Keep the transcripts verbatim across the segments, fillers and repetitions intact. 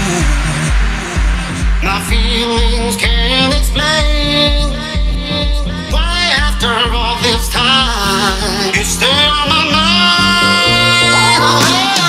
My feelings can't explain why after all this time you stay on my mind. Oh.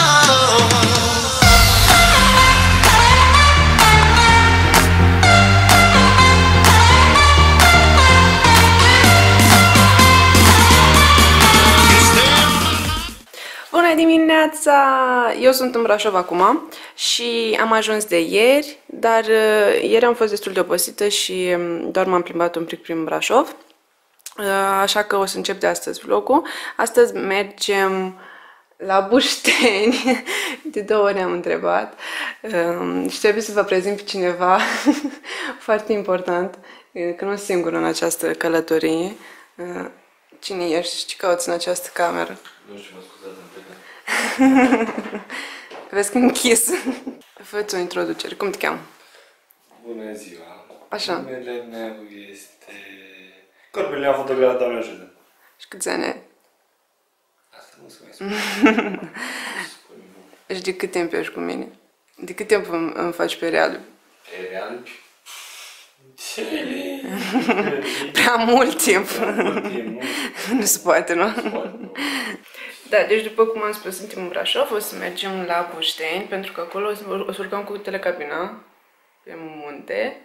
Bună dimineața! Eu sunt în Brașov acum și am ajuns de ieri, dar ieri am fost destul de obosită și doar m-am plimbat un pic prin Brașov, așa că o să încep de astăzi vlogul. Astăzi mergem la Bușteni, de două ori am întrebat și trebuie să vă prezint pe cineva foarte important, că nu sunt singură în această călătorie. Cine ești și ce cauți în această cameră? Nu știu, mă scuzați, am plecat. Vezi că închis. Fă-ți o introducere. Cum te cheamă? Bună ziua. Așa. Numele meu este... Corpul le-am fotografiat, Doamne ajută. Și câți ani ai? Asta nu se mai spune. Și de cât timp ești cu mine? De cât timp îmi, îmi faci perialul? Perial? Prea mult timp. Prea mult timp, nu? Nu se poate, nu? Nu se poate, nu. Da, deci după cum am spus, suntem în Brașov, o să mergem la Bușteni, pentru că acolo o să, o să urcăm cu telecabina pe munte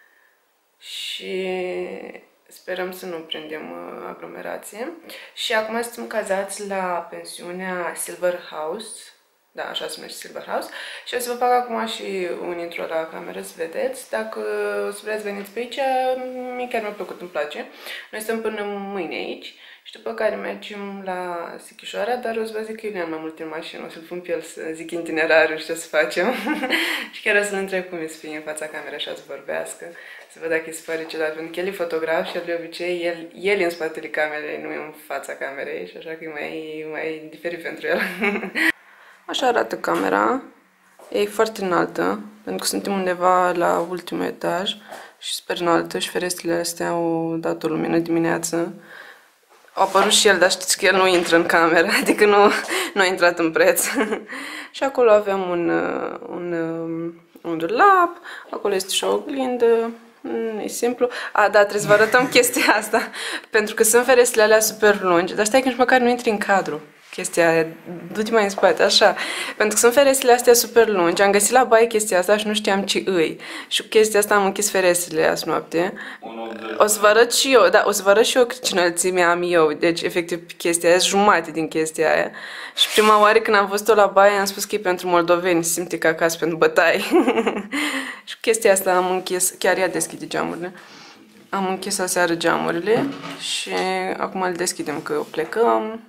și sperăm să nu prindem uh, aglomerație. Și acum suntem cazați la pensiunea Silver House, da, așa se numește, Silver House, și o să vă fac acum și un intro la cameră, să vedeți. Dacă o să vreți veniți pe aici, mie chiar mi-a plăcut, îmi place. Noi stăm până mâine aici. Și după care mergem la Sighișoara, dar o să vă zic că Iulian mai mult în mașină, o să-l pun pe el să zic itinerariul și ce să facem. Și chiar o să-l întreb cum e să fie în fața camerei așa să vorbească, să văd dacă îi se pare ciudat, pentru că el e fotograf și de obicei el, el e în spatele camerei, nu e în fața camerei, și așa că e mai, mai diferit pentru el. Așa arată camera, e foarte înaltă, pentru că suntem undeva la ultimul etaj și super înaltă și ferestrele astea au dat o lumină dimineață. A apărut și el, dar știți că el nu intră în cameră, adică nu, nu a intrat în preț. Și acolo avem un, un, un dulap, acolo este și o oglindă, e simplu. A, da, trebuie să vă arătăm chestia asta, pentru că sunt ferestrele alea super lungi, dar stai că nici măcar nu intri în cadru. Chestia aia, du-te mai în spate, așa. Pentru că sunt ferestrele astea super lungi. Am găsit la baie chestia asta și nu știam ce îi. Și cu chestia asta am închis ferestrele azi noapte. O să vă arăt și eu, da, o să vă arăt și eu ce înălțime am eu. Deci, efectiv, chestia aia, jumate din chestia aia. Și prima oară când am văzut-o la baie, am spus că e pentru moldoveni, se simte ca acasă pentru bătaie. Și cu chestia asta am închis, chiar ea deschide geamurile. Am închis aseară geamurile și acum le deschidem că plecăm.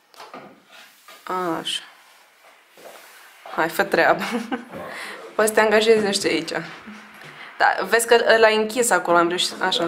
Așa. Hai, fă treabă. Poți să te angajezi ăștia aici. Da, vezi că l-ai închis acolo, am reușit. Așa.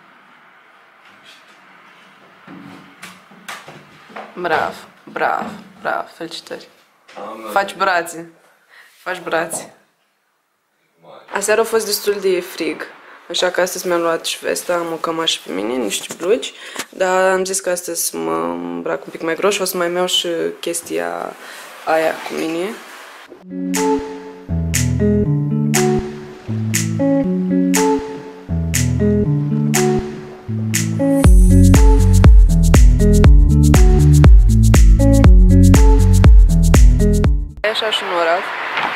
Bravo, bravo, bravo, felicitări. Faci brațe. Faci brațe. Aseară a fost destul de frig. Așa că astăzi mi-am luat și vesta, am o cămașă pe mine, niște blugi, dar am zis că astăzi mă îmbrac un pic mai gros și o să mai iau și chestia aia cu mine. Așa și în oraș.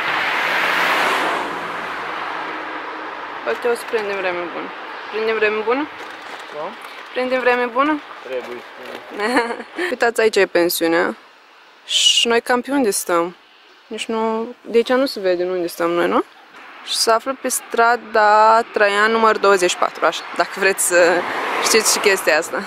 Poate o să prindem vreme bună. Prindem vreme bună? Da? Prindem vreme bună? Trebuie. Uitați, aici e pensiunea. Și noi cam pe unde stăm? Nici nu... De aici nu se vede unde stăm noi, nu? Și se află pe strada Traian numărul douăzeci și patru, așa, dacă vreți să știți și chestia asta.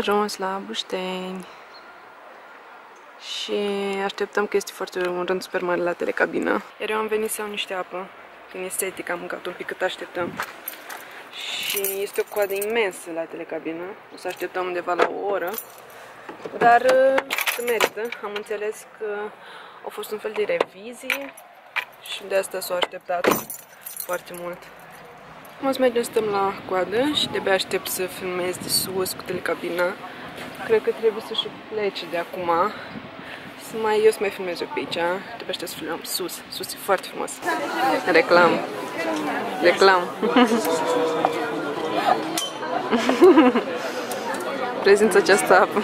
ajuns la Bușteni și așteptăm că este foarte un rând super mare la telecabină. Iar eu am venit să iau niște apă, din estetic am mâncat un pic cât așteptăm. Și este o coadă imensă la telecabină, o să așteptăm undeva la o oră, dar se merită. Am înțeles că au fost un fel de revizie și de asta s-au așteptat foarte mult. O să mergem, stăm la coadă și de-abia aștept să filmez de sus cu telecabina. Cred că trebuie să și plece de acum. Să mai, eu să mai filmez eu pe aici. Trebuie aștept să filmăm sus. Sus e foarte frumos. Reclam. Reclam. Prezintă această apă.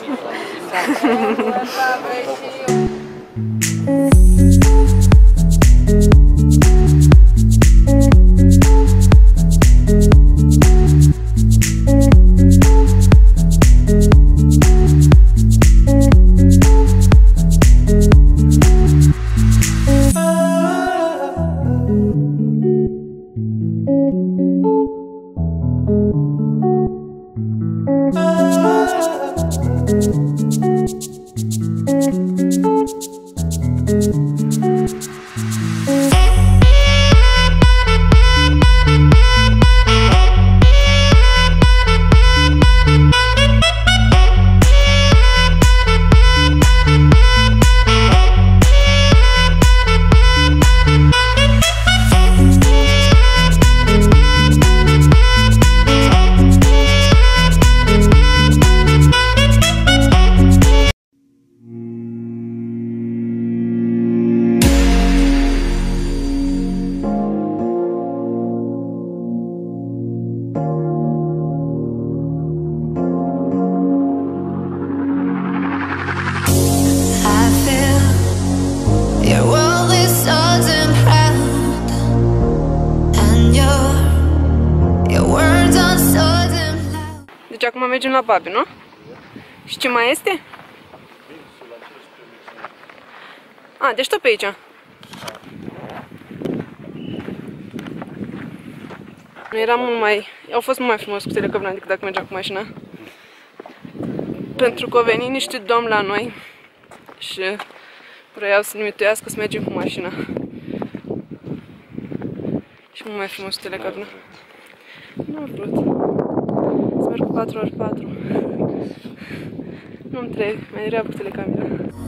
Deci acum mergem la Babi, nu? Și ce mai este? A, deci tot pe aici. Era mult mai... Au fost mult mai frumos cu telecabina decât dacă mergeam cu mașina. Pentru că au venit niște domni la noi și vreau să ne mituiască să mergem cu mașina. Și mult mai frumos cu telecabina. Nu am vrut. Să merg cu patru ori patru. Nu-mi trebuie, mai degrabă cu telecabina.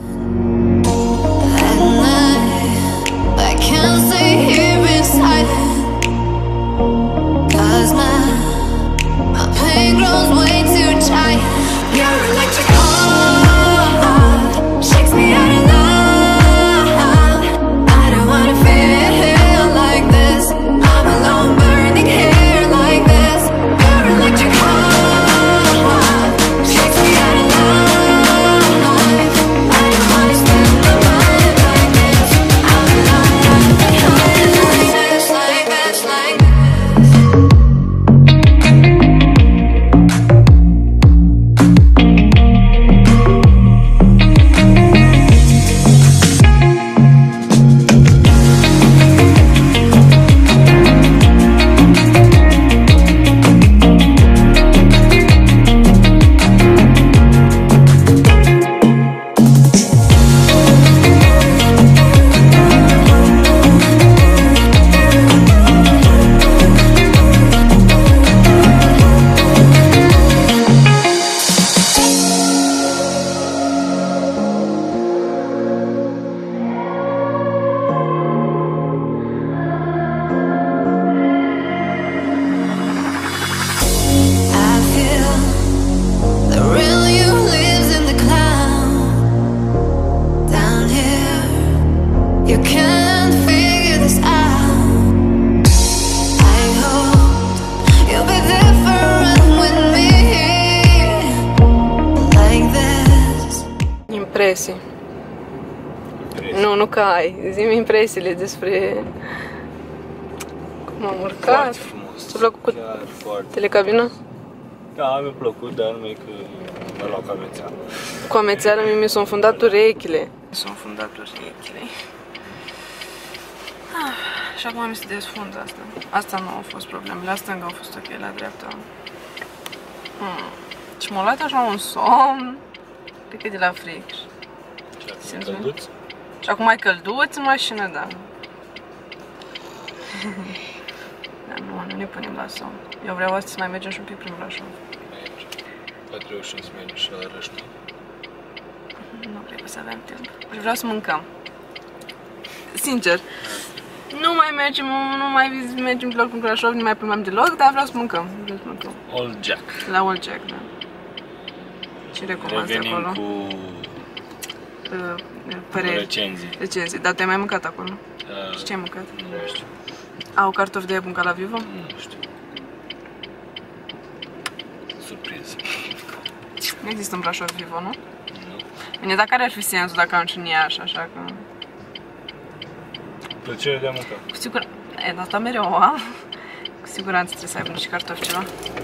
Impresii. Impresii. Nu, nu că ai. Zi-mi impresiile despre cum am urcat. Foarte frumos. Ți-a plăcut cu chiar foarte telecabina? Da, mi-a plăcut, dar numai că mi-a luat cu amețeală. Cu amețeală mie mi s-au înfundat urechile. S-au înfundat urechile. Ah, și acum mi se desfundă asta. Asta nu a fost problemă. La stânga a fost ok, la dreapta. Hmm. Și m-a luat așa un somn. Cred că e de la frig. Și acum călduț? Și acum ai călduț în mașină, da. Da, nu, nu ne punem la somn. Eu vreau astăzi să mai mergem și un pic prin Brașov. Poate reușim să mergem și la Râșna. Nu cred că să avem timp. Și vreau să mâncăm. Sincer. Nu mai mergem, nu mai mergem deloc în Brașov, nu mai plimbăm deloc, dar vreau să mâncăm. Vreau să mâncăm. Old Jack. La Old Jack, da. Ce recomand acolo? Revenim cu Uh, păreri. recenzii. Recenzii. Dar tu ai mai mâncat acolo? Uh, Și ce ai mâncat? Nu știu. Au cartofi de bun ca la Vivo? Nu știu. Surpriză. Nu există în Brașov Vivo, nu? Nu. Bine, dar care ar fi sensul dacă am și în Iași, așa că... Plăcere de a mânca. Cu siguranță... E, dar asta mereu o am. Cu siguranță trebuie să aibă niște cartofi ceva.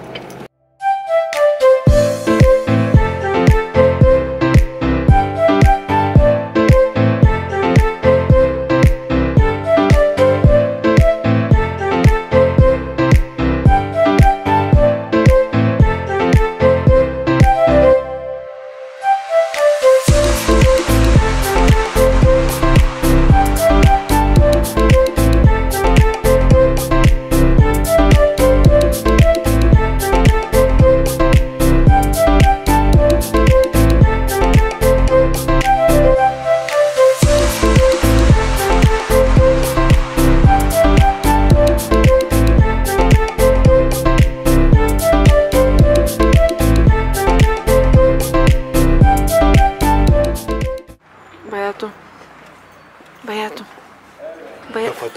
Băiatul. Băiatul. Băiatul.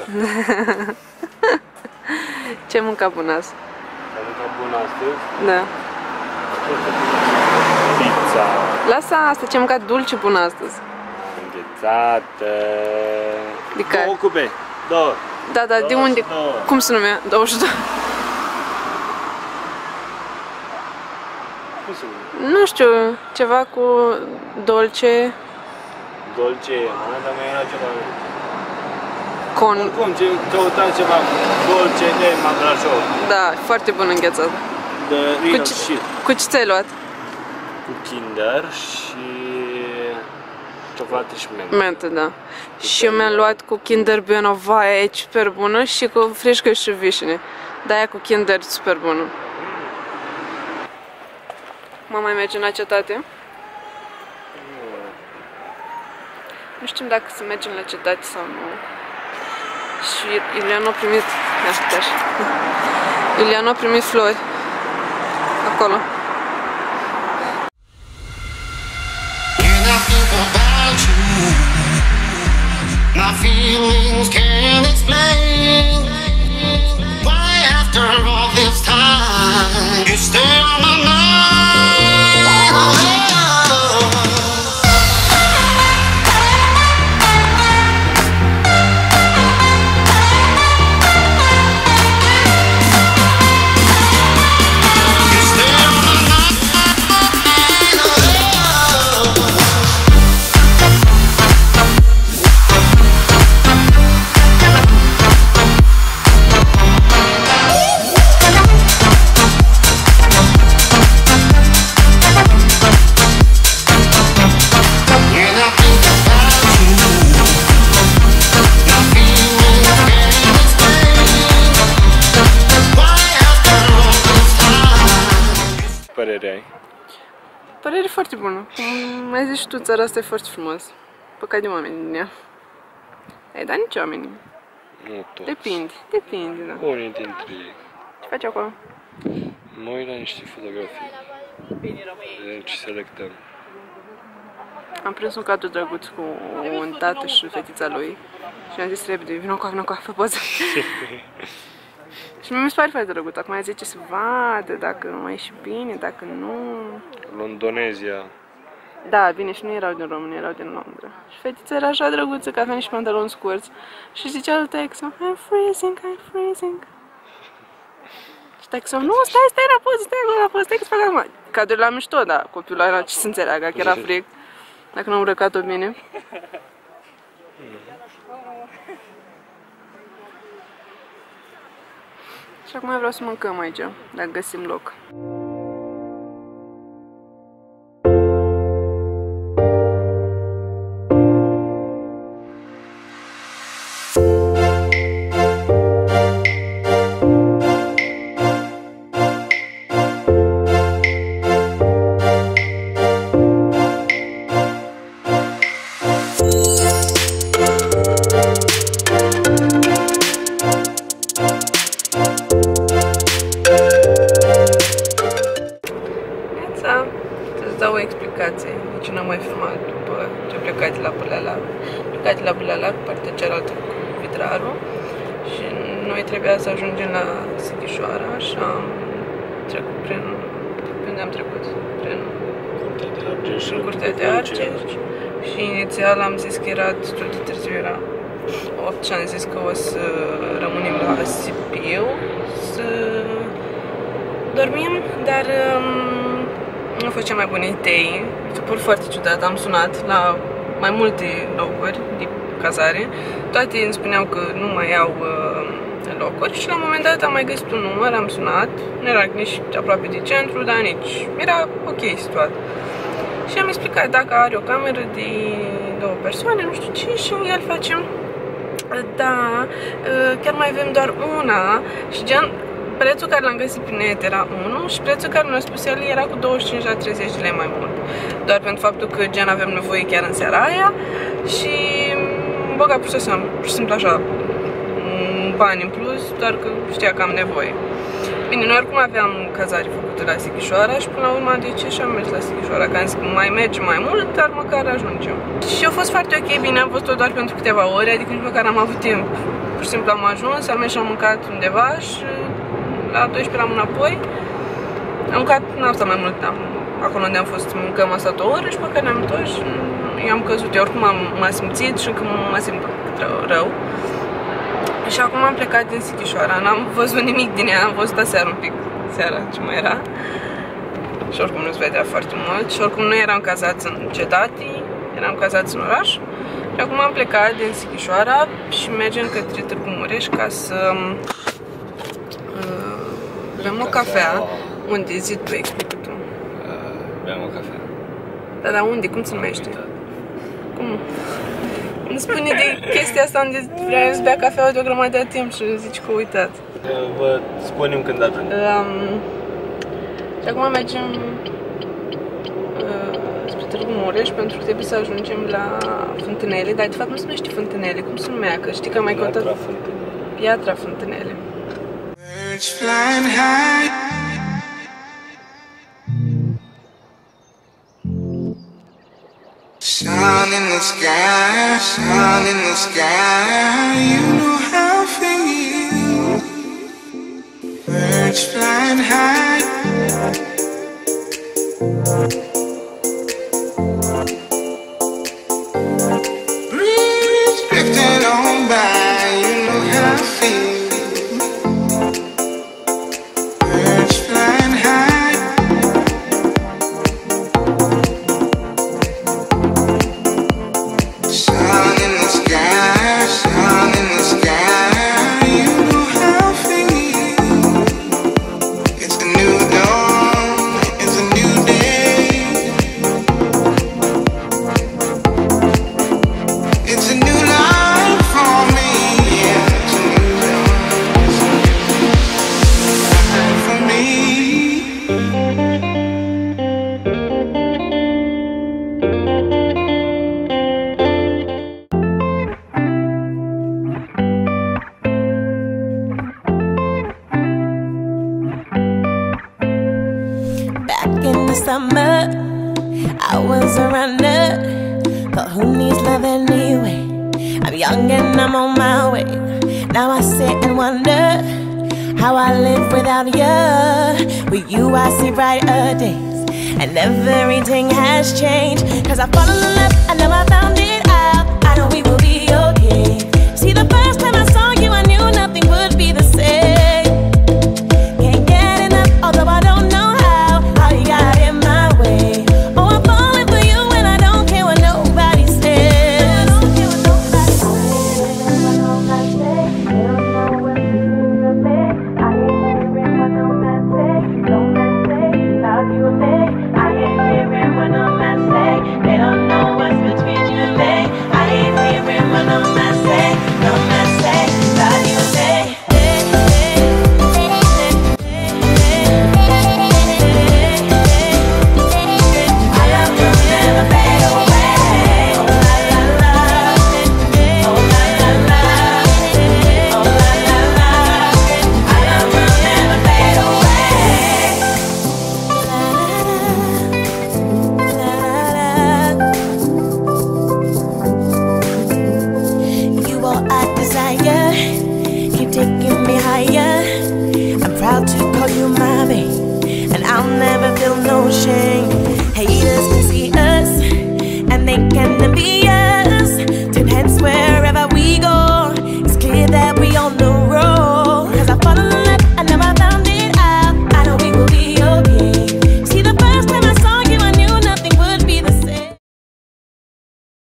Ce mânca bun azi? Am mâncat bun astăzi. Da. Pizza. Lasă asta, ce mâncat dulce bun astăzi. Înghețată. De care? Două cube. Două. Da, da, de unde? Cum se numea? douăzeci și doi. Cum se numește? Nu știu, ceva cu dolce, Dolce, mă, dar mai era ceva. con... Oricum, ce căutam ceva dolce de Brașov. Da, foarte bun înghețat. The Cu real ce, shit. cu ce ți-ai luat? Cu Kinder și ciocolată și mentă. Mentă, da. Și eu mi-am luat cu Kinder Bueno, vai, e super bună, și cu frișcă și vișine. Da, aia cu Kinder super bună. Mă mai merge la cetate? Nu știm dacă să mergem la cetate sau nu. Și Iulian a primit... Ia uite așa. Iulian a primit flori. Acolo. When I think about you, my feelings can't explain why after all this time you stay on my mind. Părere ai? Părere foarte bună. Cum ai zis și tu, țara asta e foarte frumos. Păcat de oameni din ea. Ai dat nici oameni. Nu toți. Depinde, depinde, da. Unii dintre ei. Ce faci acolo? Mă uit la niște fotografii. Deci selectăm. Am prins un cadru drăguț cu un tată și fetița lui. Și am zis repede, vină cu vină cu fă poză. Și mi se pare foarte drăguț. Acum zice să vadă dacă mai e și bine, dacă nu... Londonezia. Da, bine, și nu erau din România, erau din Londra. Și fetița era așa drăguță că avea niște pantaloni scurți. Și zicea lui Texo, I'm freezing, I'm freezing. Și Texo, nu, stai, stai la poză, stai la poză, stai că-ți fac acum. Cadrul la mișto, da, copilul era ce să înțeleagă, că era frig. Dacă nu am îmbrăcat-o bine. Și acum vreau să mâncăm aici, dacă găsim loc. vacanțe, deci n-am mai filmat după ce am plecat de la Bârlelac. Am plecat de la Bârlelac, partea cealaltă cu Vidraru, și noi trebuia să ajungem la Sighișoara și am trecut prin... Pe unde am trecut? Prin Curtea de Argeș. Și inițial am zis că era destul de târziu, era opt și am zis că o să rămânem la Sibiu să dormim, dar um, nu a fost cea mai bună idee. Mi s-a părut foarte ciudat, am sunat la mai multe locuri de cazare, toate îmi spuneau că nu mai au uh, locuri și la un moment dat am mai găsit un număr, am sunat, nu era nici aproape de centru, dar nici, era ok situat. Și am explicat dacă are o cameră de două persoane, nu știu ce, și el face, da, chiar mai avem doar una, și gen, prețul care l-am găsit pe net era unu și prețul care mi-a spus el era cu douăzeci și cinci la treizeci de lei mai mult. Doar pentru faptul că gen avem nevoie chiar în seara aia și băga pur și simplu, pur și simplu așa, bani în plus, doar că știa că am nevoie. Bine, noi oricum aveam cazare făcute la Sighișoara și până la urmă de ce și am mers la Sighișoara, că am zis că mai mergem mai mult, dar măcar ajungem. Și a fost foarte ok, bine, am văzut-o doar pentru câteva ore, adică nici măcar am avut timp. Pur și simplu am ajuns, am mers și am mâncat undeva și la douăsprezece am înapoi. Am mâncat, n-am stat mai mult, am, acolo unde am fost, mâncăm, am stat o oră și pe care ne-am întors și eu am căzut, eu oricum m-am simțit și încă mă simt rău. Și acum am plecat din Sighișoara, n-am văzut nimic din ea, am văzut aseară un pic, seara ce mai era. Și oricum nu-ți vedea foarte mult și oricum nu eram cazați în cetate, eram cazați în oraș. Și acum am plecat din Sighișoara și mergem către Târgu Mureș ca să uh, bem o cafea. Unde? Zi tu, explică tu. Uh, Beam o cafea. Da, dar unde? Cum se numește? Cum? Îmi spune de chestia asta unde vreau să bea cafeaua de o grămadă de timp și zici că a uitat. Vă spunem când ajungem. Um, și acum mergem uh, spre Târgu Mureș pentru că trebuie să ajungem la Fântânele, dar de fapt nu se numește Fântânele, cum se numea? Că știi că am mai contat... Piatra Fântânele. Piatra Fântânele. Birds flying high, sun in the sky, sun in the sky, you know how I feel. Birds flying high, breeze drifting on by, you know how I feel. Birds flying high, sun in the sky, sun in the sky, you know how I feel. It's a new dawn, it's a new day, it's a new life for me, yeah, it's a new dawn, it's a new life for me. Back in the summer, I was a runner, but who needs love anyway? I'm young and I'm on my way. Now I sit and wonder how I live without you. With you I see brighter days, and everything has changed. Cause I fall in love, I know I found